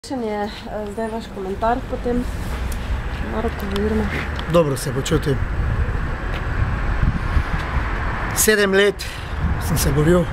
Kakšen je zdaj vaš komentar po tem naroku oziroma? Dobro se počutim. 7 let sem se boril,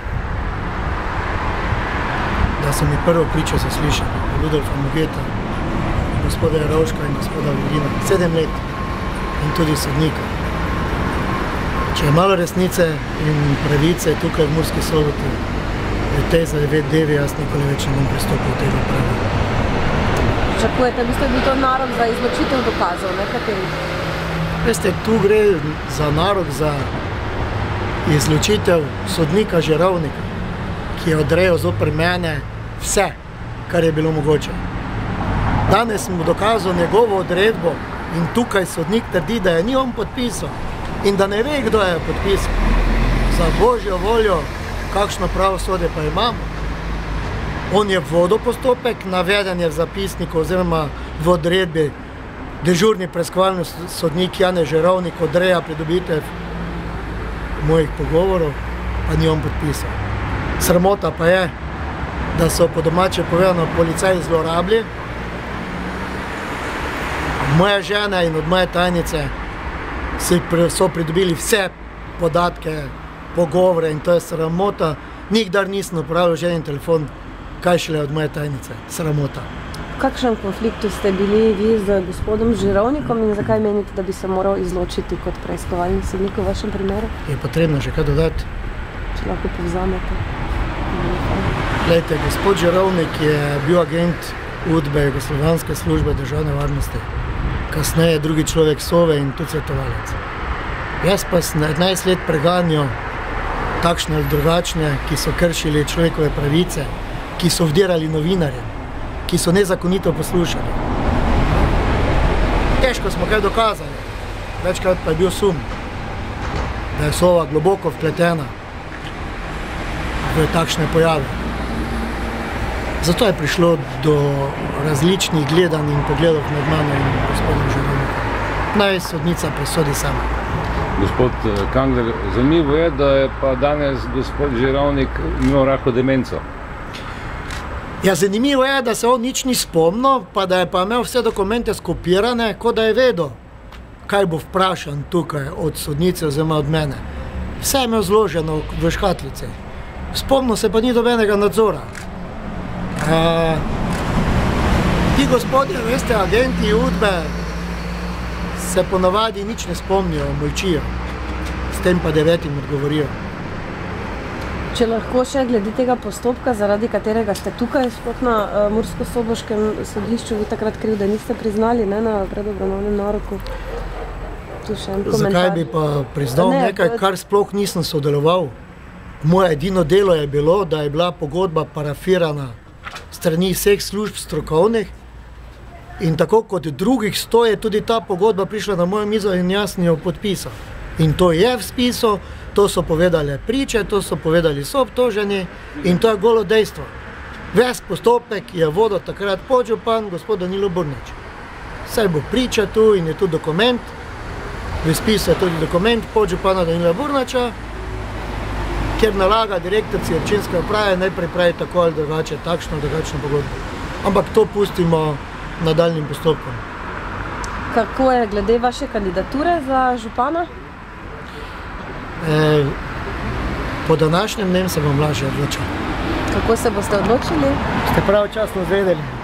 da so mi prvo pričo zaslišali. Rudolfa Mogeta, gospoda Jerovška in gospoda Vogina. 7 let in tudi sodnika. Če je malo resnice in pravice tukaj v Murski Soboti, v tej zadevi jaz nikoli več ne bom pristopil v tega prava. Pričakujete, da bi to narok za izločitev dokazov, ne katerih? Veste, tu gre za narok za izločitev sodnika Žirovnika, ki je odrejal zoper mene vse, kar je bilo mogoče. Danes sem mu dokazal njegovo odredbo in tukaj sodnik trdi, da je ni on podpisal in da ne ve, kdo je podpisal. Za božjo voljo, kakšno pravosodje pa imamo. On je vodil postopek, naveden je v zapisniku oziroma v odredbi. Dežurni preiskovalni sodnik Janez Žirovnik odreja pridobitev mojih pogovorov, pa ni on podpisal. Sramota pa je, da so po domače povedano policaji zlorabili. Od moje žene in od moje tajnice so pridobili vse podatke, pogovore in to je sramota. Nikdar nisem uporabljal ženin telefon, kaj šele od moje tajnice. Sramota. V kakšnem konfliktu ste bili vi z gospodom Žirovnikom in zakaj menite, da bi se moral izločiti kot preiskovalni sodnik v vašem primeru? Je potrebno še kaj dodati? Če lahko povzamete. Glejte, gospod Žirovnik je bil agent UDBE, Jugoslovanske službe državne varnosti. Kasneje drugi človek Sove in tudi svetovalec. Jaz pa sem 11 let preganjal takšne ali drugačne, ki so kršili človekove pravice, ki so vdirali novinarjem, ki so nezakonito poslušali. Težko smo kaj dokazali, večkrat pa je bil sum, da je Sova globoko vpletena v takšne pojave. Zato je prišlo do različnih gledanj in pogledov med mano in gospodom Žirovnikom. Naj sodnica presodi sama. Gospod Kangler, zanimivo je, da je pa danes gospod Žirovnik imel rahlo demenco. Ja, zanimivo je, da se on nič ni spomnil, pa da je pa imel vse dokumente skopirane, kot da je vedel, kaj bo vprašan tukaj od sodnice oziroma od mene. Vse je imel zloženo v škatlici. Spomnil se pa ni dobenega nadzora. Ti gospodje, veste, agenti UDBE se ponavadi nič ne spomnijo, molčijo. S tem pa 9 odgovorijo. Če lahko še glede tega postopka, zaradi katerega ste tukaj sploh na Murskosoboškem sodišču, vi takrat krivde niste priznali, ne, na predobravnavnem naroku. Tu še en komentar. Zakaj bi pa priznal nekaj, kar sploh nisem sodeloval? Moje edino delo je bilo, da je bila pogodba parafirana strani vseh služb strokovnih in tako kot drugih 100 je tudi ta pogodba prišla na mojo mizo in jaz njo podpisal. In to je v spisu, to so povedali priče, to so povedali soobtoženi in to je golo dejstvo. Ves postopek je vodil takrat podžupan gospod Danilo Burnič. Saj bo priča tu in je tu dokument, v spisu je tudi dokument podžupana Danila Burniča, kjer nalaga direktorci občinske uprave naj pripravi tako ali drugače, takšno drugačno pogodbo. Ampak to pustimo nadaljnim postopkom. Kako je glede vaše kandidature za župana? Po današnjem dnem se bom lažje odločil. Kako se boste odločili? Ste pravočasno izvedeli.